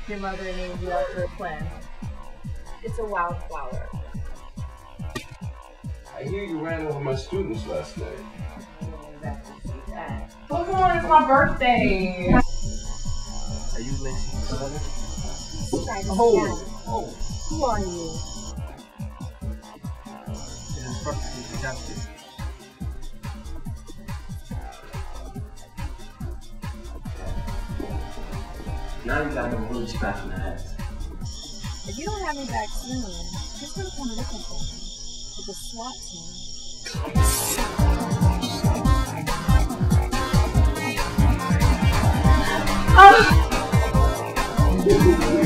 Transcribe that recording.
Your mother named you after a plant. It's a wildflower. I hear you ran over my students last night. Oh, come on, it's my birthday. Are you Lacy Phacelia? Oh. Who are you? It is perfectly productive. Now you got them really scratching the head. If you don't have me back soon, just gonna come looking for me with the SWAT team.